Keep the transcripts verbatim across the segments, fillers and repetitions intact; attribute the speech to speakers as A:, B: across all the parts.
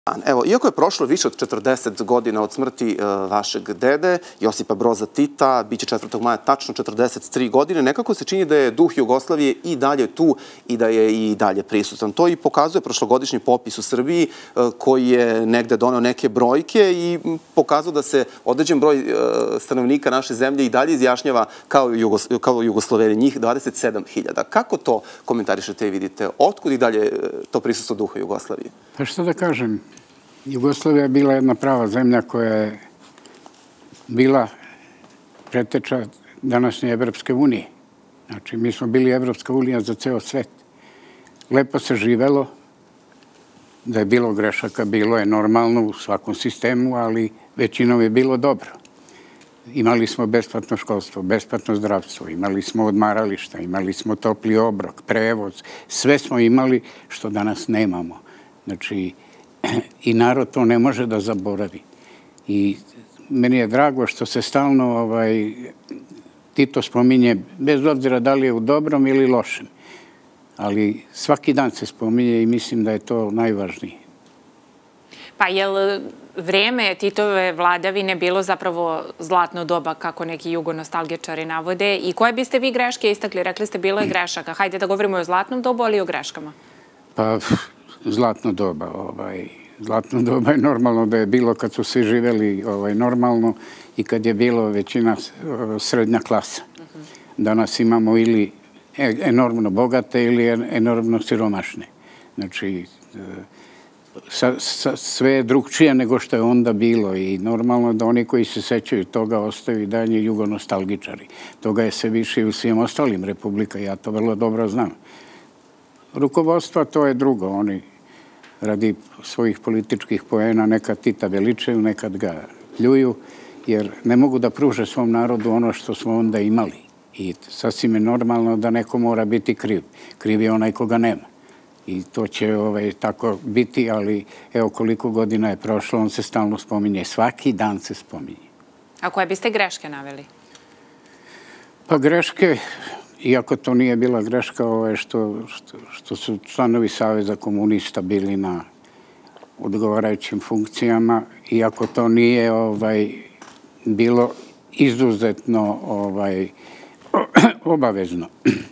A: Evo, iako je prošlo više od četrdeset godina od smrti vašeg dede, Josipa Broza Tita, biće četvrtog maja tačno četrdeset tri godine, nekako se čini da je duh Jugoslavije i dalje tu i da je i dalje prisutan. To i pokazuje prošlogodišnji popis u Srbiji koji je negde doneo neke brojke i pokazao da se određen broj stanovnika naše zemlje i dalje izjašnjava kao Jugosloveni, njih dvadeset sedam hiljada. Kako to komentarišete i vidite? Otkud i dalje to prisustvo duha Jugoslavije?
B: Pa što da kažem, Jugoslavija je bila jedna prava zemlja koja je bila preteča današnje Evropske unije. Znači, mi smo bili Evropska unija za ceo svet. Lepo se živelo, da je bilo grešaka, bilo je normalno u svakom sistemu, ali većinom je bilo dobro. Imali smo besplatno školstvo, besplatno zdravstvo, imali smo odmarališta, imali smo topli obrok, prevoz, sve smo imali što danas nemamo. Znači, i narod to ne može da zaboravi. I meni je drago što se stalno Tito spominje, bez obzira da li je u dobrom ili lošem. Ali svaki dan se spominje i mislim da je to najvažnije.
C: Pa je li vreme Titove vladavine bilo zapravo zlatno doba, kako neki jugonostalgičari navode? I koje biste vi greške istakli? Rekli ste bilo je grešaka. Hajde da govorimo o zlatnom dobu, ali i o greškama.
B: Pa, zlatno doba. Zlatno doba je normalno da je bilo kad su svi živeli normalno i kad je bilo većina srednja klasa. Danas imamo ili enormno bogate ili enormno siromašne. Znači, sve je drugčije nego što je onda bilo i normalno da oni koji se sećaju toga ostaju i dalje jugonostalgičari. Toga je sve više i u svim ostalim republika, ja to vrlo dobro znam. Rukovodstva to je drugo, oni radi svojih političkih poena nekad Tita veličaju, nekad ga pljuju, jer ne mogu da pruže svom narodu ono što smo onda imali. I sasvim je normalno da neko mora biti kriv. Kriv je onaj koga nema. I to će tako biti, ali evo koliko godina je prošlo, on se stalno spominje. Svaki dan se spominje.
C: A koje biste greške naveli?
B: Pa greške, iako to nije bila greška, što su članovi Saveza komunista bili na odgovarajućim funkcijama, iako to nije bilo izuzetno obavezno.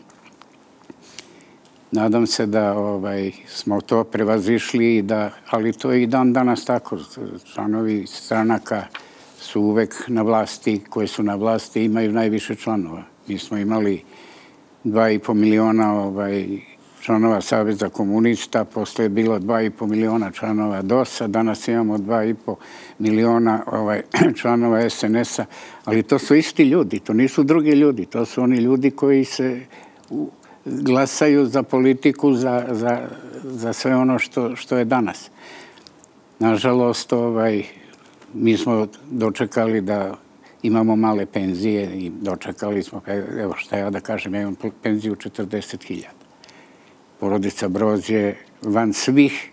B: Nadam se da smo to prevazišli, ali to je i dan danas tako. Članovi stranaka su uvek na vlasti, koje su na vlasti imaju najviše članova. Mi smo imali dva i po miliona članova Saveza komunista, posle je bilo dva i po miliona članova D O S-a, danas imamo dva i po miliona članova S N S-a, ali to su isti ljudi, to nisu drugi ljudi, to su oni ljudi koji se glasaju za politiku, za sve ono što je danas. Nažalost, mi smo dočekali da imamo male penzije i dočekali smo, evo šta ja da kažem, ja imam penziju četrdeset hiljada. Porodica Broz je van svih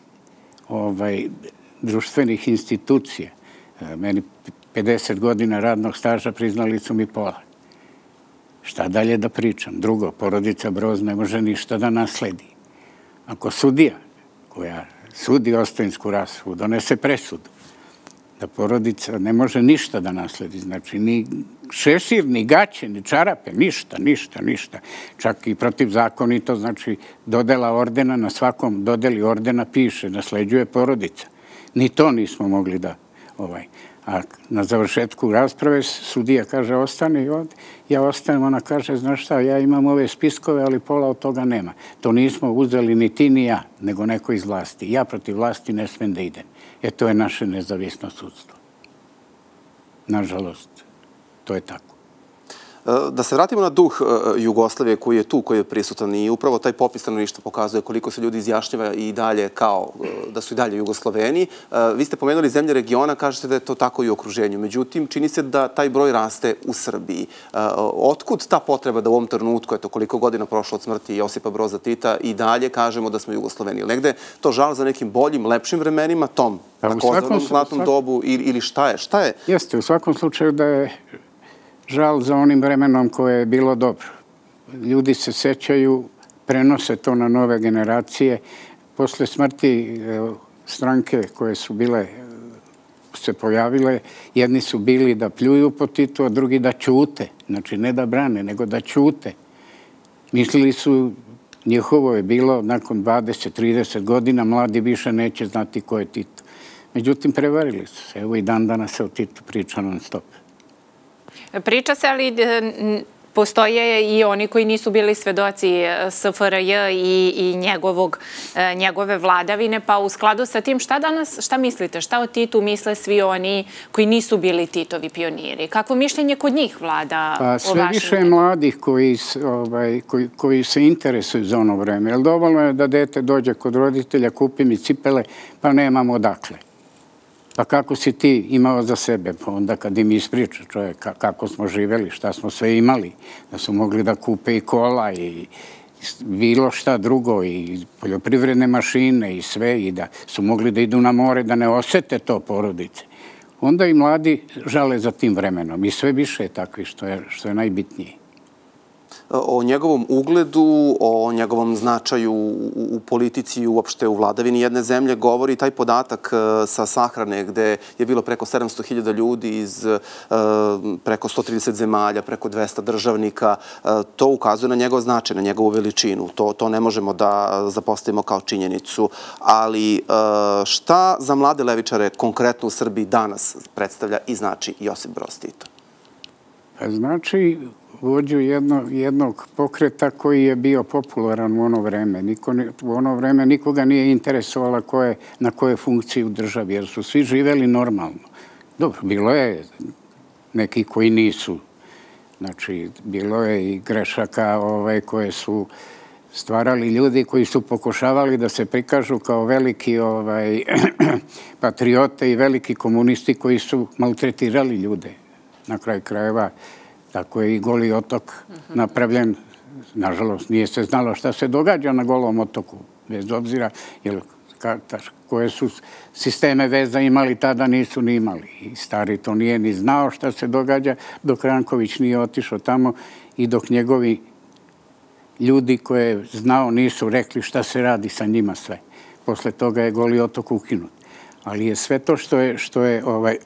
B: društvenih institucija. Meni pedeset godina radnog staža priznali su mi pola. Šta dalje da pričam? Drugo, porodica Broz ne može ništa da nasledi. Ako sudija koja sudi ostavinsku raspravu donese presudu, da porodica ne može ništa da nasledi. Znači, ni šešir, ni gaće, ni čarape, ništa, ništa, ništa. Čak i protivzakonito, znači, dodela ordena, na svakom dodeli ordena piše, nasleđuje porodica. Ni to nismo mogli da... A na završetku rasprave sudija kaže, ostani ovdje, ja ostanem, ona kaže, znaš šta, ja imam ove spiskove, ali pola od toga nema. To nismo uzeli ni ti ni ja, nego neko iz vlasti. Ja protiv vlasti ne smem da idem. E, to je naše nezavisno sudstvo. Nažalost, to je tako.
A: Da se vratimo na duh Jugoslavije koji je tu, koji je prisutan i upravo taj popis stanovništva pokazuje koliko se ljudi izjašnjava i dalje kao da su i dalje Jugosloveni. Vi ste pomenuli zemlje regiona, kažete da je to tako i u okruženju. Međutim, čini se da taj broj raste u Srbiji. Otkud ta potreba da u ovom trenutku, eto koliko godina prošlo od smrti Josipa Broza Tita, i dalje kažemo da smo Jugosloveni? Ili negde to žal za nekim boljim, lepšim vremenima, tom takozvanom zlatnom dobu ili šta je? Šta je?
B: Jeste, u svakom slučaju da je žal za onim vremenom koje je bilo dobro. Ljudi se sećaju, prenose to na nove generacije. Posle smrti stranke koje su bile se pojavile, jedni su bili da pljuju po Titu, a drugi da ćute. Znači, ne da brane, nego da ćute. Mislili su, njihovo je bilo, nakon dvadeset trideset godina, mladi više neće znati ko je Tito. Međutim, prevarili su se. Evo i dan danas se o Titu priča non stop.
C: Priča se, ali postoje i oni koji nisu bili svedoci S F R J i njegove vladavine, pa u skladu sa tim šta danas, šta mislite, šta o Titu misle svi oni koji nisu bili Titovi pioniri? Kakvo mišljenje kod njih vlada o vašem?
B: Sve više je mladih koji se interesuju za ono vreme. Jer dovoljno je da dete dođe kod roditelja, kupi mi cipele, pa nemamo odakle. Pa kako si ti imao za sebe? Pa onda kad im ispriča čovjek kako smo živeli, šta smo sve imali, da su mogli da kupe i kola i bilo šta drugo, i poljoprivredne mašine i sve, i da su mogli da idu na more, da ne osete to porodice. Onda i mladi žale za tim vremenom i sve više je takvi, što je najbitnije.
A: O njegovom ugledu, o njegovom značaju u politici i uopšte u vladavini jedne zemlje govori taj podatak sa sahrane gde je bilo preko sedamsto hiljada ljudi iz preko sto trideset zemalja, preko dvesta državnika. To ukazuje na njegov značaj, na njegovu veličinu. To ne možemo da zapostavimo kao činjenicu. Ali šta za mlade levičare konkretno u Srbiji danas predstavlja i znači Josip Broz Tito?
B: Znači vođu jednog pokreta koji je bio popularan u ono vreme. U ono vreme nikoga nije interesovala na koje funkcije u državi, jer su svi živeli normalno. Dobro, bilo je neki koji nisu. Znači, bilo je i grešaka koje su stvarali ljudi koji su pokušavali da se prikažu kao veliki patriote i veliki komunisti koji su maltretirali ljude. Na kraju krajeva, tako je i Goli otok napravljen. Nažalost, nije se znalo šta se događa na Golom otoku, bez obzira koje su sisteme veza imali, tada nisu ni imali. I stari to nije ni znao šta se događa, dok Ranković nije otišao tamo i dok njegovi ljudi koje je znao nisu rekli šta se radi sa njima sve. Posle toga je Goli otok ukinut. Ali je sve to što je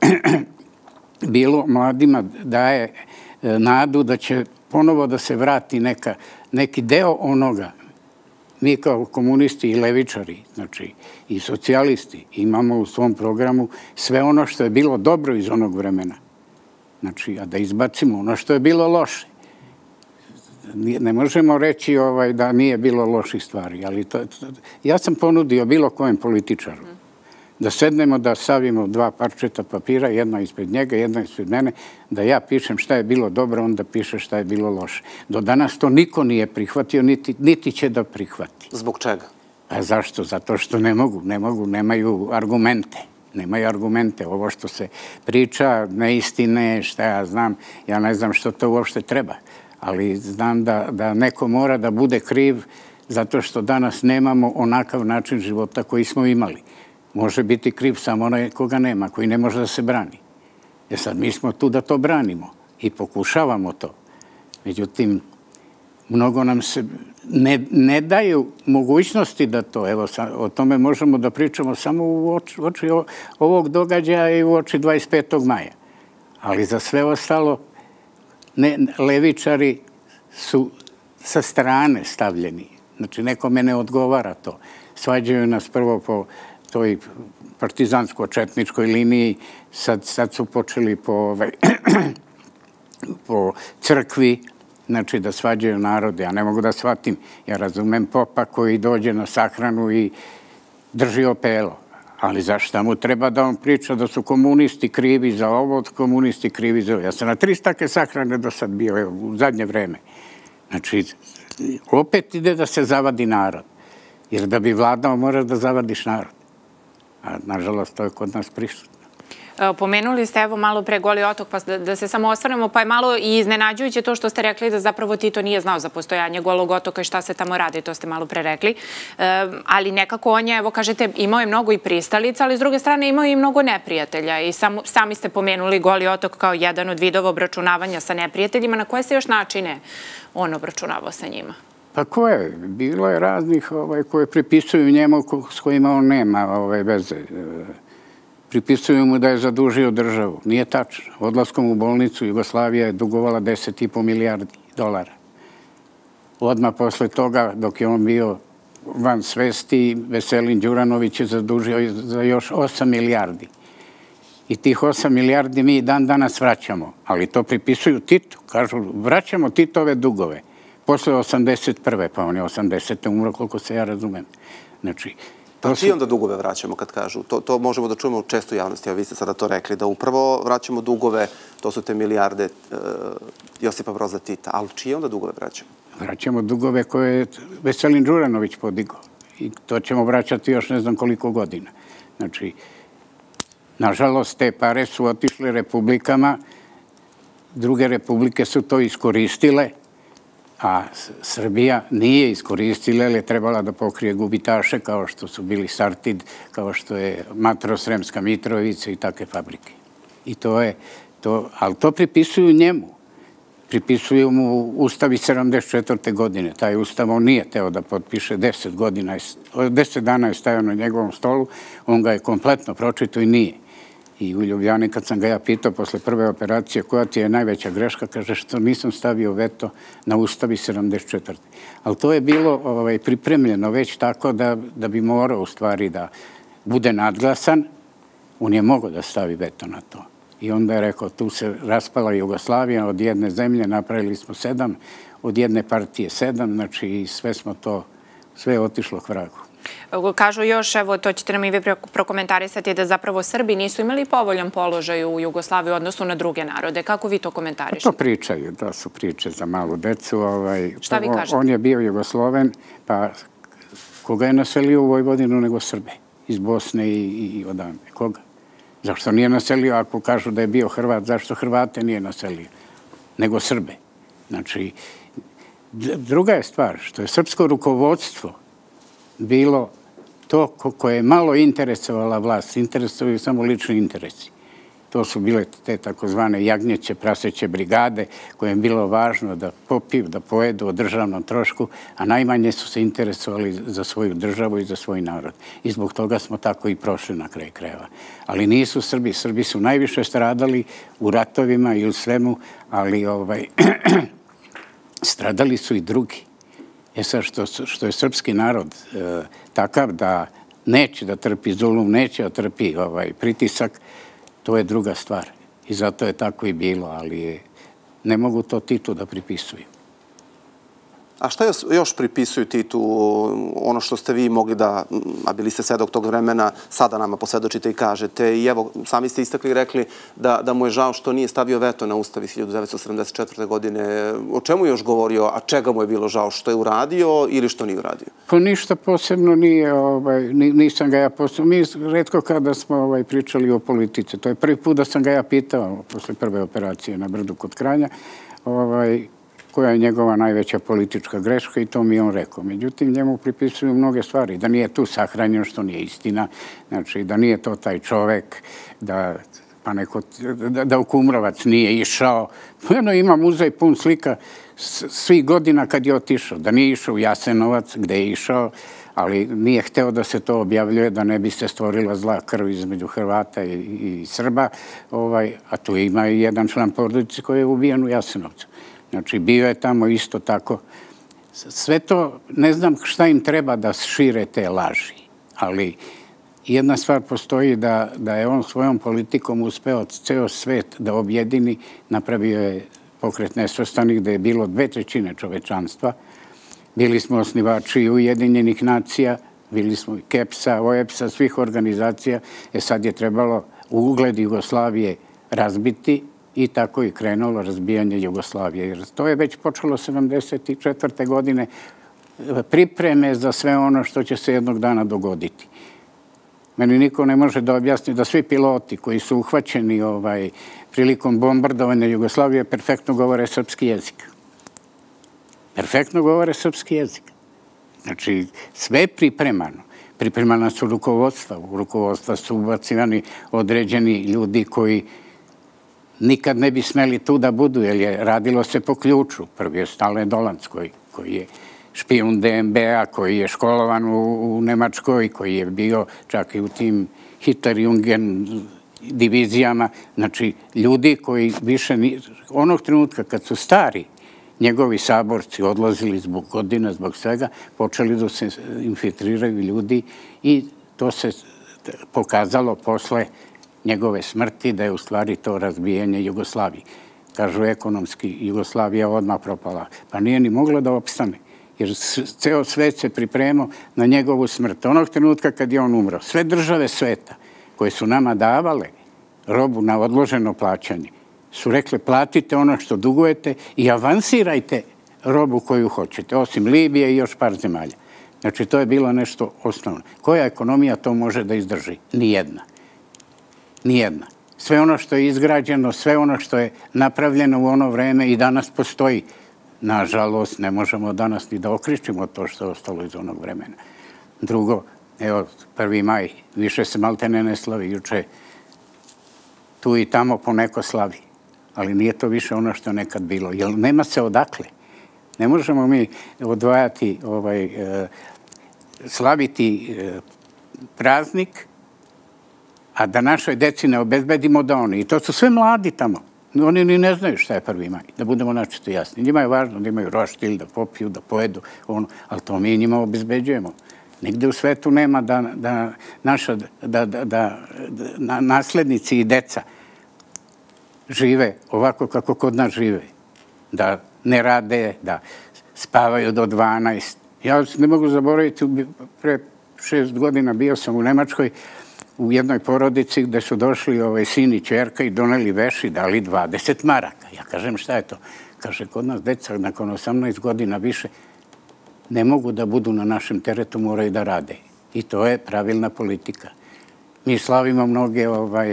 B: bilo mladima daje nadu da će ponovo da se vrati neki deo onoga. Mi kao komunisti i levičari, znači i socijalisti, imamo u svom programu sve ono što je bilo dobro iz onog vremena. Znači, a da izbacimo ono što je bilo loše. Ne možemo reći da nije bilo loših stvari, ali ja sam ponudio bilo kojem političaru da sednemo, da stavimo dva parčeta papira, jedno ispred njega, jedno ispred mene, da ja pišem šta je bilo dobro, onda piše šta je bilo loše. Do danas to niko nije prihvatio, niti će da prihvati.
A: Zbog čega?
B: A zašto? Zato što ne mogu, ne mogu, nemaju argumente. Nemaju argumente. Ovo što se priča, neistine, šta ja znam, ja ne znam što to uopšte treba. Ali znam da neko mora da bude kriv zato što danas nemamo onakav način života koji smo imali. Može biti kriv samo onaj koga nema, koji ne može da se brani. Jer sad mi smo tu da to branimo i pokušavamo to. Međutim, mnogo nam se ne daju mogućnosti da to, evo, o tome možemo da pričamo samo u oči ovog događaja i u oči dvadeset petog maja. Ali za sve ostalo, levičari su sa strane stavljeni. Znači, nekome ne odgovara to. Svađaju nas prvo po toj partizansko-četničkoj liniji, sad su počeli po crkvi, znači da svađaju narode. Ja ne mogu da shvatim, ja razumem popa koji dođe na sahranu i drži opelo, ali zašto mu treba da on priča da su komunisti krivi za ovo, komunisti krivi za ovo. Ja sam na tri take sahrane do sad bio u zadnje vreme. Znači, opet ide da se zavadi narod, jer da bi vladao moraš da zavadiš narod. A nažalost, to je kod nas prisutno.
C: Pomenuli ste evo malo pre Goli otok, pa da se samo osvrnemo, pa je malo i iznenađujuće to što ste rekli da zapravo Tito nije znao za postojanje Golog otoka i šta se tamo radi, to ste malo pre rekli. Ali nekako on je, evo kažete, imao je mnogo i pristalica, ali s druge strane imao je i mnogo neprijatelja. I sami ste pomenuli Goli otok kao jedan od vidova obračunavanja sa neprijateljima. Na koje se još načine on obračunavao sa njima?
B: Pa koje? Bilo je raznih koje pripisuju njemu s kojima on nema veze. Pripisuju mu da je zadužio državu. Nije tačno. Odlaskom u bolnicu Jugoslavija je dugovala deset i po milijardi dolara. Odmah posle toga, dok je on bio van svesti, Veselin Đuranović je zadužio za još osam milijardi. I tih osam milijardi mi dan danas vraćamo. Ali to pripisuju Titu. Kažu, vraćamo Titove dugove. Posle osamdeset prve, pa on je osamdesete umro, koliko se ja razumem. Znači,
A: pa čiji onda dugove vraćamo kad kažu? To možemo da čujemo često u javnosti, a vi ste sada to rekli, da upravo vraćamo dugove, to su te milijarde Josipa Broza Tita, ali čiji onda dugove vraćamo?
B: Vraćamo dugove koje je Veselin Đuranović podigao i to ćemo vraćati još ne znam koliko godina. Znači, nažalost, te pare su otišle republikama, druge republike su to iskoristile, a Srbija nije iskoristila jer je trebala da pokrije gubitaše kao što su bili Sartid, kao što je Matro-Sremska Mitrovica i takve fabrike. I to je to, ali to pripisuju njemu. Pripisuju mu Ustav iz sedamdeset četvrte godine. Taj Ustav on nije teo da potpiše, deset godina, deset dana je stajao na njegovom stolu, on ga je kompletno pročitao i nije. I u Ljubljani, kad sam ga ja pitao posle prve operacije koja ti je najveća greška, kaže što nisam stavio veto na Ustav iz sedamdeset četvrte. Ali to je bilo pripremljeno već tako da bi morao u stvari da bude nadglasan. On je mogao da stavi veto na to. I onda je rekao, tu se raspala Jugoslavija, od jedne zemlje napravili smo sedam, od jedne partije sedam, znači sve smo to, sve je otišlo k vragu.
C: Kažu još, evo, to ćete nam i vi prokomentarisati, da zapravo Srbi nisu imali povoljan položaj u Jugoslaviji u odnosu na druge narode. Kako vi to komentarišete?
B: To pričaju, da su priče za malu decu.
C: Šta vi kažete?
B: On je bio Jugosloven, pa koga je naselio u Vojvodinu nego Srbe? Iz Bosne i odavde. Koga? Zašto nije naselio, ako kažu da je bio Hrvat, zašto Hrvate nije naselio? Nego Srbe. Znači, druga je stvar, što je srpsko rukovodstvo bilo to koje je malo interesovala vlast, interesovali samo lični interesi. To su bile te takozvane jagnjeće, praseće brigade koje je bilo važno da popiju, da pojedu o državnom trošku, a najmanje su se interesovali za svoju državu i za svoj narod. I zbog toga smo tako i prošli na kraj krajeva. Ali nisu Srbi. Srbi su najviše stradali u ratovima i u svemu, ali stradali su i drugi. E sad, što je srpski narod takav da neće da trpi zulum, neće da trpi pritisak, to je druga stvar. I zato je tako i bilo, ali ne mogu to Titu da pripisuju.
A: A šta još pripisuju Titu, ono što ste vi mogli da, a bili ste svedok tog vremena, sada nama posvedočite i kažete, i evo, sami ste istakli i rekli da mu je žao što nije stavio veto na Ustav iz hiljadu devetsto sedamdeset četvrte. godine. O čemu je još govorio, a čega mu je bilo žao, što je uradio ili što nije uradio?
B: Pa ništa posebno nije, nisam ga ja posebno, mi retko kada smo pričali o politici, to je prvi put da sam ga ja pitao posle prve operacije na Brdu kod Kranja, koja je njegova najveća politička greška i to mi je on rekao. Međutim, njemu pripisuju mnoge stvari, da nije tu sahranjeno, što nije istina, znači da nije to taj čovek, da u Kumrovac nije išao. Jedno ima muzej pun slika svih godina kad je otišao, da nije išao u Jasenovac gde je išao, ali nije hteo da se to objavljuje, da ne bi se stvorila zla krv između Hrvata i Srba, a tu ima i jedan član porodice koji je ubijen u Jasenovcu. Znači, bio je tamo isto tako. Sve to, ne znam šta im treba da šire te laži, ali jedna stvar postoji da je on svojom politikom uspeo ceo svet da objedini, napravio je pokret nesvrstanih, da je bilo dve trećine čovečanstva. Bili smo osnivači Ujedinjenih nacija, bili smo i Kepsa, OEPS-a, svih organizacija. E sad je trebalo ugled Jugoslavije razbiti i tako je krenulo razbijanje Jugoslavije. Jer to je već počelo sedamdeset četvrte. godine pripreme za sve ono što će se jednog dana dogoditi. Meni niko ne može da objasni da svi piloti koji su uhvaćeni prilikom bombardovanja Jugoslavije perfektno govore srpski jezik. Perfektno govore srpski jezik. Znači, sve je pripremano. Pripremana su rukovodstva. U rukovodstva su ubacivani određeni ljudi koji nikad ne bi smeli tu da budu, jer je radilo se po ključu. Prvi je Stale Dolanc koji je špijun de em be a, koji je školovan u Nemačkoj, koji je bio čak i u tim Hitler-Jungen divizijama. Znači, ljudi koji više, onog trenutka kad su stari, njegovi saborci odlazili zbog godina, zbog svega, počeli da se infiltriraju ljudi i to se pokazalo posle njegove smrti da je u stvari to razbijanje Jugoslavije. Kažu ekonomski, Jugoslavija odmah propala. Pa nije ni mogla da opstane, jer ceo svet se pripremao na njegovu smrt. Onog trenutka kad je on umro, sve države sveta koje su nama davale robu na odloženo plaćanje, su rekli platite ono što dugujete i avansirajte robu koju hoćete, osim Libije i još par zemalja. Znači, to je bilo nešto osnovno. Koja ekonomija to može da izdrži? Nijedna. Nijedna. Sve ono što je izgrađeno, sve ono što je napravljeno u ono vreme i danas postoji. Nažalost, ne možemo danas ni da okričimo to što je ostalo iz onog vremena. Drugo, evo, prvi maj, više se maltene ne slavi, juče tu i tamo poneko slavi. Ali nije to više ono što je nekad bilo. Jer nema se odakle. Ne možemo mi odvajati, slaviti praznik, a da našoj deci ne obezbedimo da oni. I to su sve mladi tamo. Oni ni ne znaju šta je prvi maj, da budemo načito jasni. Njima je važno da imaju roštilj, da popiju, da pojedu, ali to mi njima obezbeđujemo. Nigde u svetu nema da naslednici i deca žive ovako kako kod nas žive. Da ne rade, da spavaju do dvanaest. Ja ne mogu zaboraviti, pre šest godina bio sam u Nemačkoj u jednoj porodici gde su došli sin i ćerka i doneli veš i dali dvadeset maraka. Ja kažem, šta je to? Kaže, kod nas deca nakon osamnaest godina više ne mogu da budu na našem teretu, moraju da rade. I to je pravilna politika. Mi slavimo mnoge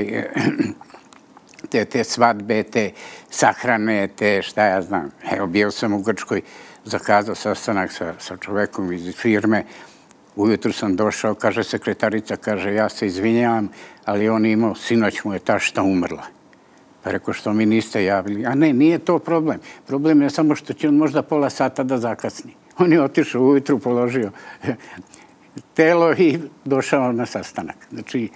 B: te svadbe, te sahrane, te šta ja znam. Evo, bio sam u Grčkoj, zakazao sastanak sa čovekom iz firme. Ujutru sam došao, kaže sekretarica, kaže, ja se izvinjavam, ali on imao, sinoć mu je tašta umrla. Pa rekao, što mi niste javili? A ne, nije to problem. Problem je samo što će on možda pola sata da zakasni. On je otišao ujutru, položio telo i došao na sastanak. Znači,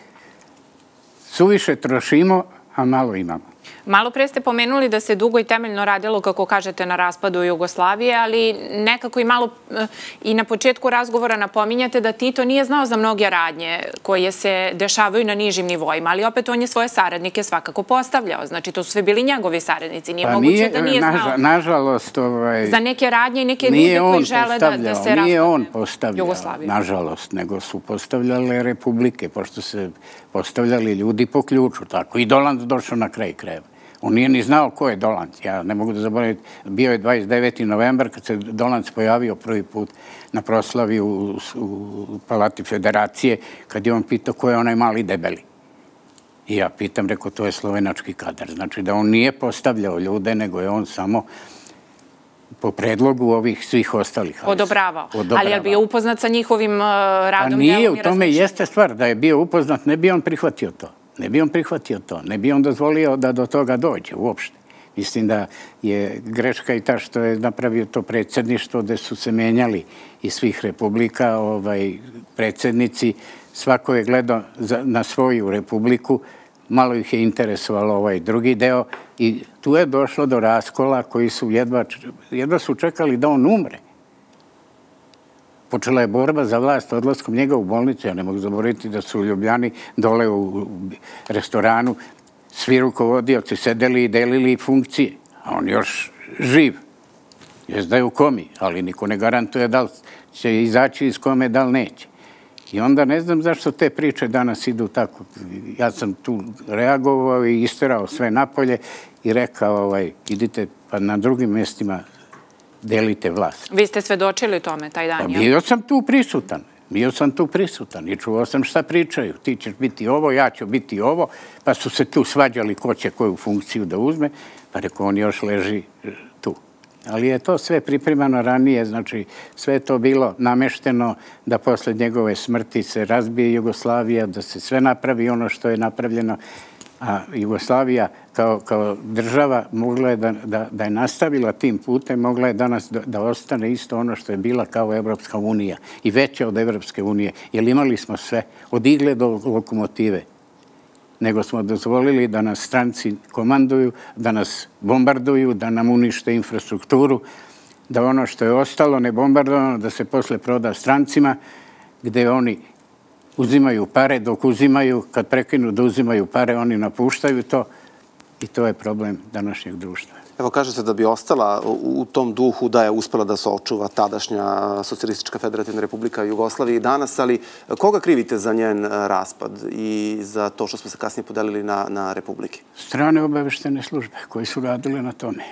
B: suviše trošimo, a malo imamo.
C: Malo pre ste pomenuli da se dugo i temeljno radilo, kako kažete, na raspadu Jugoslavije, ali nekako i malo i na početku razgovora napominjate da Tito nije znao za mnoge radnje koje se dešavaju na nižim nivoima, ali opet on je svoje saradnike svakako postavljao. Znači, to su sve bili njegovi saradnici. Nije moguće da nije znao
B: nažalost,
C: za neke radnje i neke ljude koji žele da se raspadne
B: Nije on postavljao, nažalost, nego su postavljale republike, pošto se postavljali ljudi po ključu. Tako i Dolanc došao na kraj krajeva. On nije ni znao ko je Dolanc. Ja ne mogu da zaboravim. Bio je dvadeset deveti novembar kad se Dolanc pojavio prvi put na proslavi u Palati Federacije, kad je on pitao ko je onaj mali debeli. I ja pitam, rekao, to je slovenački kadar. Znači da on nije postavljao ljude, nego je on samo po predlogu ovih svih ostalih.
C: Odobravao. Ali je bio upoznat sa njihovim radom?
B: A nije, u tome jeste stvar. Da je bio upoznat, ne bi on prihvatio to. Ne bi on prihvatio to, ne bi on dozvolio da do toga dođe uopšte. Mislim da je greška i ta što je napravio to predsjedništvo gde su se menjali iz svih republika predsjednici. Svako je gledao na svoju republiku, malo ih je interesovalo ovaj drugi deo i tu je došlo do raskola koji su jedva su čekali da on umre. Počela je borba za vlast odlaskom njega u bolnicu. Ja ne mogu zaboraviti da su u Ljubljani dole u restoranu svi rukovodioci sedeli i delili funkcije. A on još živ. Još da je u komi, ali niko ne garantuje da li će izaći iz kome, da li neće. I onda ne znam zašto te priče danas idu tako. Ja sam tu reagovao i isterao sve napolje i rekao, idite pa na drugim mjestima delite vlast.
C: Vi ste svedočili tome taj dan, jel?
B: Bio sam tu prisutan. Bio sam tu prisutan i čuo sam šta pričaju. Ti ćeš biti ovo, ja ću biti ovo. Pa su se tu svađali ko će koju funkciju da uzme. Pa rekao, on još leži tu. Ali je to sve pripremano ranije. Znači, sve je to bilo namešteno da posle njegove smrti se razbije Jugoslavija, da se sve napravi ono što je napravljeno. a Jugoslavija kao, kao država mogla je da, da, da je nastavila tim putem, mogla je danas da, da ostane isto ono što je bila kao Evropska unija i veća od Evropske unije, jer imali smo sve, od igle do lokomotive. Nego smo dozvolili da nas stranci komanduju, da nas bombarduju, da nam unište infrastrukturu, da ono što je ostalo ne bombardovano, da se posle proda strancima, gde oni uzimaju pare, dok uzimaju, kad prekinu da uzimaju pare, oni napuštaju to i to je problem današnjeg društva.
A: Evo, kaže se da bi ostala u tom duhu da je uspela da se očuva tadašnja Socijalistička federativna republika Jugoslavije i danas, ali koga krivite za njen raspad i za to što smo se kasnije podelili na, na republike?
B: Strane obaveštene službe koji su radile na tome.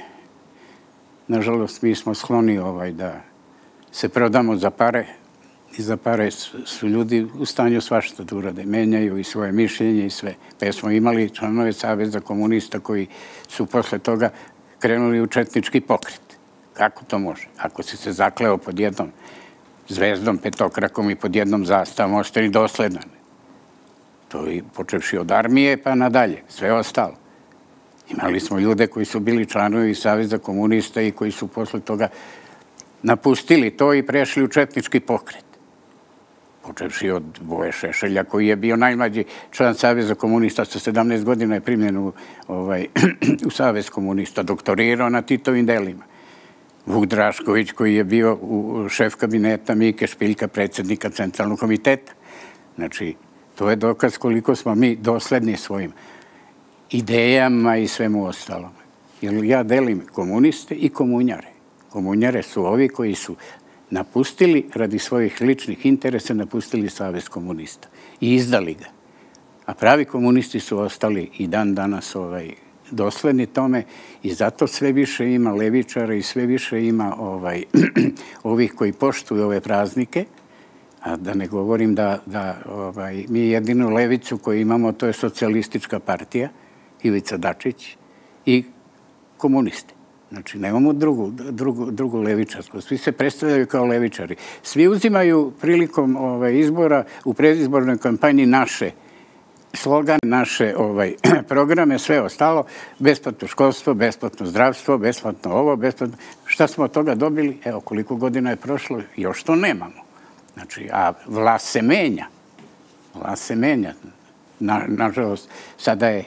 B: Nažalost, mi smo skloni ovaj, da se prodamo za pare i za pare su ljudi u stanju svašta da urade. Menjaju i svoje mišljenje i sve. Pa smo imali članove Saveza komunista koji su posle toga krenuli u četnički pokret. Kako to može? Ako si se zakleo pod jednom zvezdom, petokrakom i pod jednom zastavom, ostani dosledan. To je počevši od armije pa nadalje. Sve ostalo. Imali smo ljude koji su bili članovi Saveza komunista i koji su posle toga napustili to i prešli u četnički pokret. Počevši od Voje Šešelja, koji je bio najmlađi član Saveza komunista, sa sedamnaest godina je primljen u, ovaj, u Savez komunista, doktorirao na Titovim delima. Vuk Drašković, koji je bio u šef kabineta Mike Špiljka, predsjednika Centralnog komiteta. Znači, to je dokaz koliko smo mi dosledni svojim idejama i svemu ostalom. Jer ja delim komuniste i komunjare. Komunjare su ovi koji su napustili radi svojih ličnih interesa, napustili Savez komunista i izdali ga. A pravi komunisti su ostali i dan danas ovaj, dosledni tome i zato sve više ima levičara i sve više ima ovaj, ovih koji poštuju ove praznike, a da ne govorim da, da ovaj, mi jedinu levicu koju imamo, to je Socijalistička partija, Ivica Dačić i komuniste. Znači, nemamo drugu, drugu, drugu levičarsku. Svi se predstavljaju kao levičari. Svi uzimaju prilikom ovaj, izbora u predizbornoj kampanji naše slogane, naše ovaj, programe, sve ostalo. Besplatno školstvo, besplatno zdravstvo, besplatno ovo, besplatno... Šta smo od toga dobili? Evo, koliko godina je prošlo, još to nemamo. Znači, a vlast se menja. Vlast se menja. Na, nažalost, sada je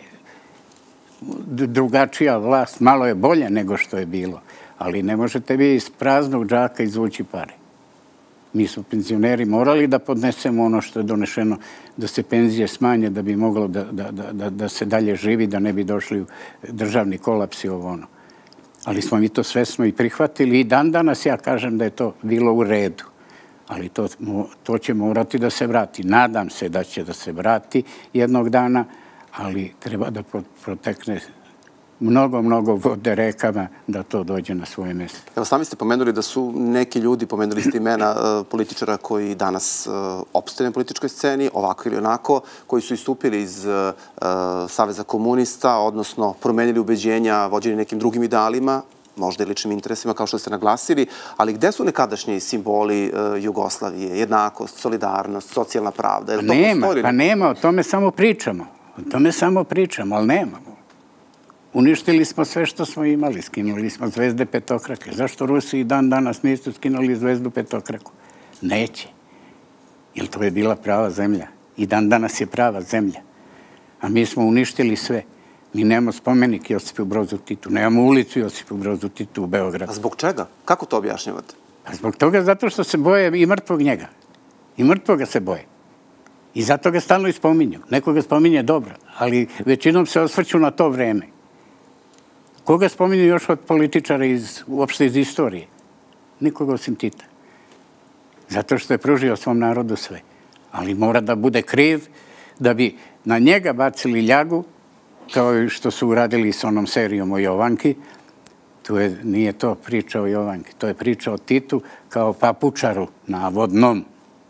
B: drugačija vlast, malo je bolje nego što je bilo, ali ne možete vi iz praznog džaka izvući pare. Mi smo penzioneri morali da podnesemo ono što je donešeno, da se penzije smanje, da bi moglo da, da, da, da se dalje živi, da ne bi došli u državni kolaps i ovo ono. Ali smo mi to svesno i prihvatili i dan danas ja kažem da je to bilo u redu. Ali to, to će morati da se vrati. Nadam se da će da se vrati jednog dana, ali treba da protekne mnogo, mnogo vode rekama da to dođe na svoje mjesto.
A: Evo, sami ste pomenuli da su neki ljudi, pomenuli ste imena političara koji danas opstaju na političkoj sceni, ovako ili onako, koji su istupili iz Saveza komunista, odnosno promenili ubeđenja, vođeni nekim drugim idealima, možda i ličnim interesima, kao što ste naglasili, ali gde su nekadašnji simboli Jugoslavije? Jednakost, solidarnost, socijalna pravda?
B: Pa nema, pa nema, o tome samo pričamo. O tome samo pričamo, ali nemamo. Uništili smo sve što smo imali, skinuli smo zvezde petokrake. Zašto Rusi i dan danas nisu skinuli zvezdu petokraku? Neće. Jer to je bila prava zemlja. I dan danas je prava zemlja. A mi smo uništili sve. Mi nemamo spomenik Josipu Brozu Titu, nemamo ulicu Josipu Brozu Titu u Beogradu.
A: A zbog čega? Kako to objašnjavate?
B: A zbog toga zato što se boje i mrtvog njega. I mrtvoga se boje. I zato ga stalno i spominju. Neko ga spominje dobro, ali većinom se osvrću na to vreme. Koga spominju još od političara iz, uopšte iz istorije? Nikoga osim Tita. Zato što je pružio svom narodu sve. Ali mora da bude kriv da bi na njega bacili ljagu, kao i što su uradili s onom serijom o Jovanki. Tu je, nije to priča o Jovanki, to je priča o Titu kao papučaru navodnom.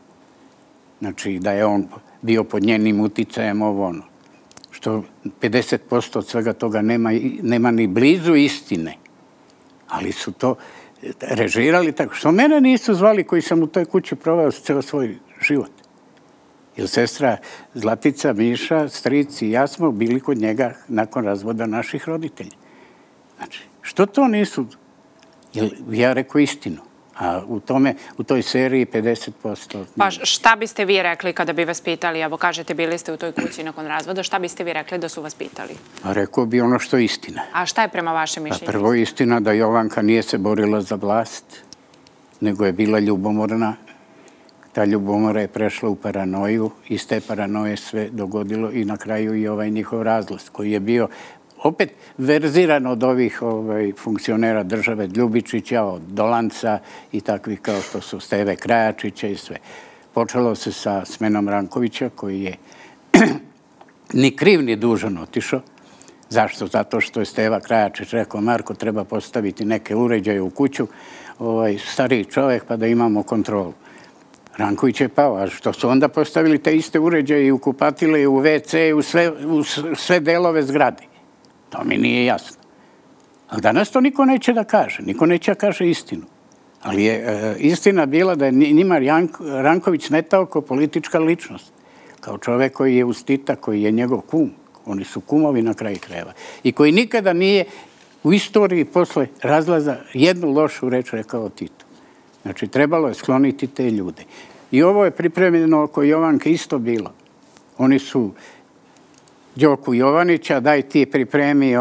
B: Znači, da je on bio pod njenim uticajem ovo ono. Što pedeset posto od svega toga nema, nema ni blizu istine. Ali su to režirali tako. Što mene nisu zvali koji sam u toj kući proveo ceo svoj život. Jer sestra Zlatica, Miša, stric i ja smo bili kod njega nakon razvoda naših roditelja. Znači, što to nisu? Ja rekao istinu. A u tome, u toj seriji pedeset posto...
C: Pa šta biste vi rekli kada bi vas pitali, evo kažete bili ste u toj kući nakon razvoda, šta biste vi rekli da su vas pitali?
B: A rekao bi ono što je istina.
C: A šta je prema vašem mišljenju?
B: Pa prvo istina da Jovanka nije se borila za vlast, nego je bila ljubomorna. Ta ljubomora je prešla u paranoju, iz te paranoje sve dogodilo i na kraju i ovaj njihov razlaz koji je bio opet verziran od ovih funkcionera države Ljubičića, od Dolanca i takvih kao što su Steve Krajačića i sve. Počelo se sa smenom Rankovića koji je ni kriv ni dužan otišao. Zašto? Zato što je Steva Krajačić rekao Marko treba postaviti neke uređaje u kuću, stariji čovjek pa da imamo kontrolu. Ranković je pao, a što su onda postavili te iste uređaje i u kupatile i u ve ce i u sve delove zgrade. To mi nije jasno. Ali danas to niko neće da kaže. Niko neće da kaže istinu. Ali je istina bila da je njima Ranković smetao kao politička ličnost. Kao čovek koji je uz Tita, koji je njegov kum. Oni su kumovi na kraju krajeva. I koji nikada nije u istoriji posle razlaza jednu lošu reč rekao Titu. Znači, trebalo je skloniti te ljude. I ovo je pripremljeno oko Jovanke isto bilo. Oni su Đoku Jovanića, daj ti pripremi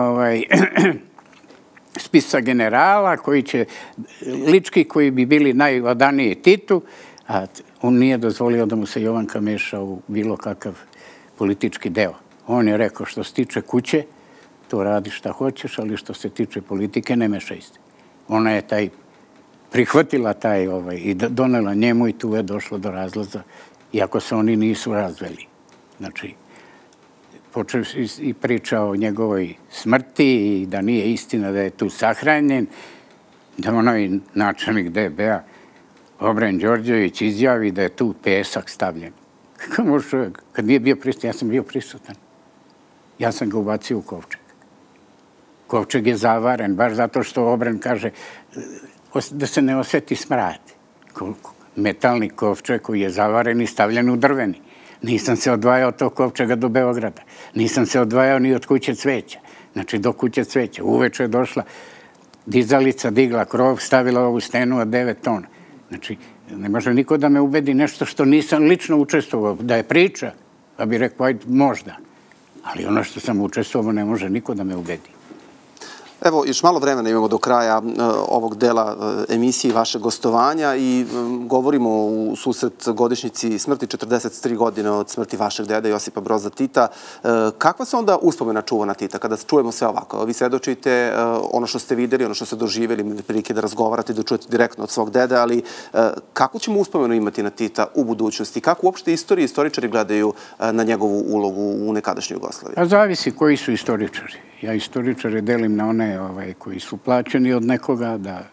B: spisak generala koji će, lički koji bi bili najodaniji Titu, a on nije dozvolio da mu se Jovanka meša u bilo kakav politički deo. On je rekao što se tiče kuće, to radi šta hoćeš, ali što se tiče politike ne mešaj se. Ona je taj prihvatila taj i donela njemu i tu je došlo do razlaza, iako se oni nisu razveli. Znači, počeo i priča o njegovoj smrti i da nije istina da je tu sahranjen, da onaj načelnik de be a, Obren Đorđević, izjavi da je tu pesak stavljen. Kako može čovjek? Kad nije bio prisutan, ja sam bio prisutan. Ja sam ga ubacio u kovčeg. Kovčeg je zavaren, baš zato što Obren kaže da se ne osjeti smrad. Metalni kovčeg koji je zavaren i stavljen u drveni. Nisam se odvajao od tog kovčega do Beograda. Nisam se odvajao ni od kuće cveća. Znači, do kuće cveća. Uveče je došla dizalica, digla krov, stavila ovu stenu od devet tona. Znači, ne može niko da me ubedi nešto što nisam lično učestvovao. Da je priča, pa bi rekao, ajde, možda. Ali ono što sam učestvovao ne može niko da me ubedi.
A: Evo, još malo vremena imamo do kraja ovog dela emisije vašeg gostovanja i govorimo u susret godišnjici smrti četrdeset tri godine od smrti vašeg dede Josipa Broza Tita. Kakva se onda uspomena čuva na Tita kada čujemo sve ovako? Vi svedočite ono što ste videli, ono što ste doživjeli, imali prilike da razgovarate, da čujete direktno od svog dede, ali kako ćemo uspomenu imati na Tita u budućnosti? Kako uopšte istoriji istoričari gledaju na njegovu ulogu u nekadašnjoj Jugoslaviji?
B: A zavisi koji su istoričari. Ja istoričare delim na one koji su plaćeni od nekoga da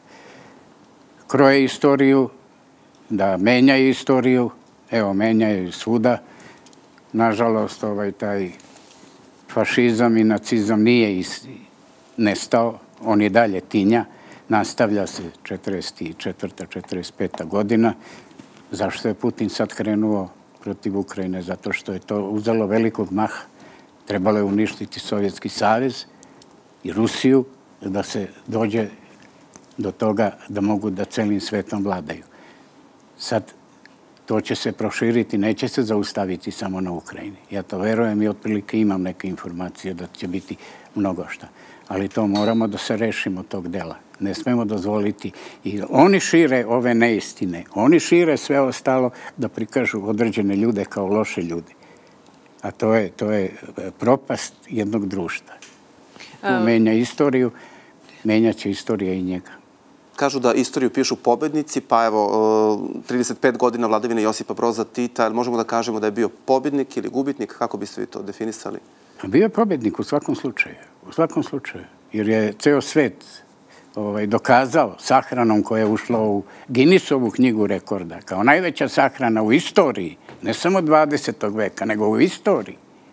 B: kroje istoriju, da menjaju istoriju. Evo, menjaju svuda. Nažalost, taj fašizam i nacizam nije nestao. On je dalje tinja. Nastavlja se četrdeset četvrta četrdeset peta godina. Zašto je Putin sad krenuo protiv Ukrajine? Zato što je to uzelo velikog maha. Trebalo je uništiti Sovjetski savez i Rusiju da se dođe do toga da mogu da celim svetom vladaju. Sad to će se proširiti, neće se zaustaviti samo na Ukrajini. Ja to verujem i otprilike imam neke informacije da će biti mnogo šta. Ali to moramo da se rešimo tog dela. Ne smemo dozvoliti. I oni šire ove neistine. Oni šire sve ostalo da prikažu određene ljude kao loše ljude. A to je propast jednog društva. Tu menja istoriju, menjaće istorija i njega.
A: Kažu da istoriju pišu pobednici, pa evo, trideset pet godina vladavine Josipa Broza Tita, možemo da kažemo da je bio pobednik ili gubitnik, kako biste vi to definisali?
B: Bio je pobednik u svakom slučaju, u svakom slučaju, jer je ceo svet dokazao sahranom koja je ušla u Guinnessovu knjigu rekorda, kao najveća sahrana u istoriji, ne samo dvadesetog veka, nego u istoriji.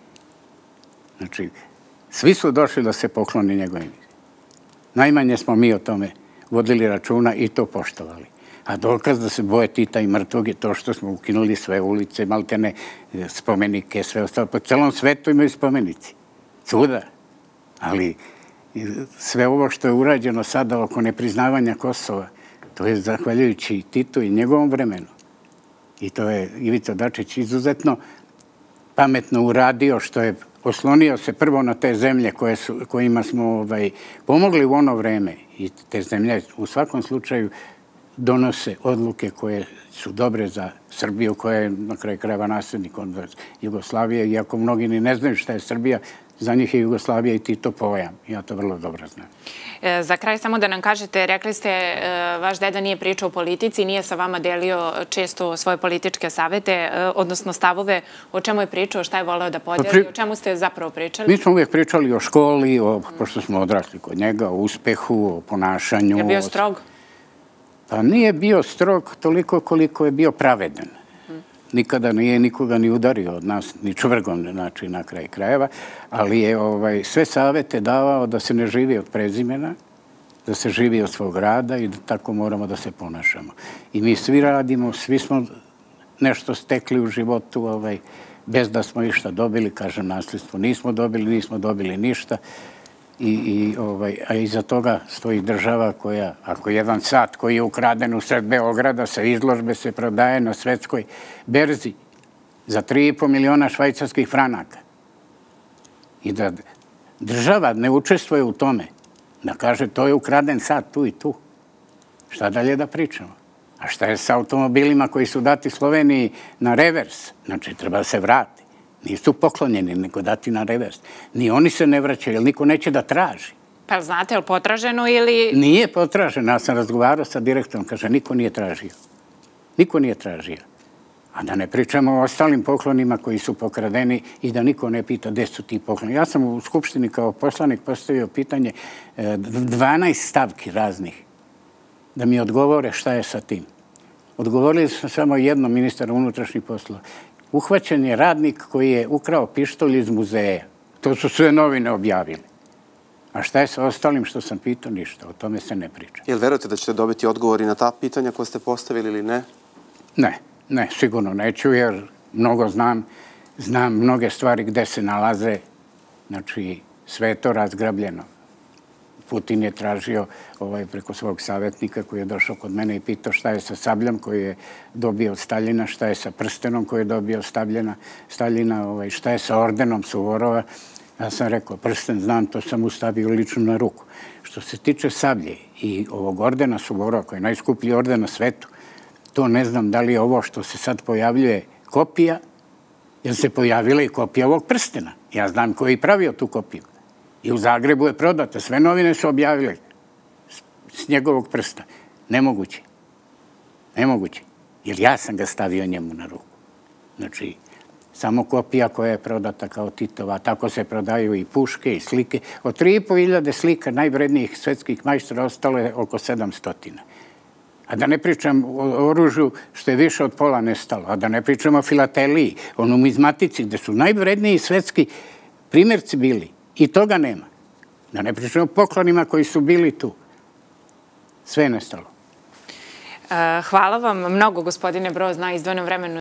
B: Znači, svi su došli da se pokloni njegovim. Najmanje smo mi o tome vodili računa i to poštovali. A dokaz da se boje Tita i mrtvog je to što smo ukinuli sve ulice, maltene spomenike, sve ostalo. Po celom svetu imaju spomenici. Svuda. Ali sve ovo što je urađeno sada oko nepriznavanja Kosova, to je zahvaljujući Titu i njegovom vremenu. I to je Ivica Dačić izuzetno pametno uradio, što je oslonio se prvo na te zemlje kojima smo pomogli u ono vreme. I te zemlje u svakom slučaju donose odluke koje su dobre za Srbiju, koja je na kraju krajeva nasljednik od Jugoslavije. Iako mnogi ni ne znaju šta je Srbija, za njih je Jugoslavija i Tito pojam. Ja to vrlo dobro znam.
C: Za kraj samo da nam kažete, rekli ste vaš deda nije pričao o politici, nije sa vama delio često svoje političke savete, odnosno stavove. O čemu je pričao, šta je voleo da podeli, o čemu ste zapravo pričali?
B: Mi smo uvijek pričali o školi, pošto smo odrasli kod njega, o uspehu, o ponašanju.
C: Je bio strog?
B: Pa nije bio strog toliko koliko je bio pravedan. Nikada nije nikoga ni udario od nas, ni čvrgom, znači na kraj krajeva, ali je sve savete davao da se ne živi od prezimena, da se živi od svog rada i da tako moramo da se ponašamo. I mi svi radimo, svi smo nešto stekli u životu, bez da smo išta dobili, kažem, nasljedstvo nismo dobili, nismo dobili ništa. A iza toga stoji država koja, ako jedan sat koji je ukraden u sred Beograda sa izložbe se prodaje na svetskoj berzi za tri i po miliona švajcarskih franaka i da država ne učestvuje u tome, da kaže to je ukraden sat tu i tu, šta dalje da pričamo? A šta je sa automobilima koji su dati Sloveniji na revers? Znači, treba da se vrati. Nisu poklonjeni, nego dati na revers. Ni oni se ne vraćaju, jer niko neće da traži.
C: Pa znate, je li potraženo ili...
B: Nije potraženo. Ja sam razgovarao sa direktorom, kaže, niko nije tražio. Niko nije tražio. A da ne pričamo o ostalim poklonima koji su pokradeni i da niko ne pita gde su ti pokloni. Ja sam u Skupštini kao poslanik postavio pitanje dvanaest stavki raznih da mi odgovore šta je sa tim. Odgovorili su samo jedno, ministar unutrašnjih poslova. Uhvaćen je radnik koji je ukrao pištolj iz muzeja. To su sve novine objavili. A šta je sa ostalim što sam pitao? Ništa. O tome se ne priča.
A: Jel verujete da ćete dobiti odgovori na ta pitanja koje ste postavili ili ne?
B: Ne. Ne, sigurno neću jer mnogo znam. Znam mnoge stvari gde se nalaze. Znači, sve je to razgrabljeno. Putin je tražio preko svog savjetnika koji je došao kod mene i pitao šta je sa sabljom koju je dobio od Staljina, šta je sa prstenom koju je dobio od Staljina, šta je sa ordenom Suvorova. Ja sam rekao, prsten znam, to sam mu stavio lično na ruku. Što se tiče sablje i ovog ordena Suvorova, koji je najskuplji orden na svetu, to ne znam da li je ovo što se sad pojavljuje kopija, jer se pojavila i kopija ovog prstena. Ja znam ko je pravio tu kopiju. I u Zagrebu je prodata. Sve novine su objavile s njegovog prsta. Nemoguće. Nemoguće. Jer ja sam ga stavio njemu na ruku. Znači, samo kopija koja je prodata kao Titova. Tako se prodaju i puške i slike. Od tri i po hiljade slika najvrednijih svetskih majstora ostalo je oko sedamstotina. A da ne pričam o oružju što je više od pola nestalo. A da ne pričam o filateliji, o numizmatici, gde su najvredniji svetski primjerci bili. I toga nema. Da ne pričamo o poklonima koji su bili tu. Sve je nestalo.
C: Hvala vam mnogo, gospodine Broz, na izdvojenom vremenu.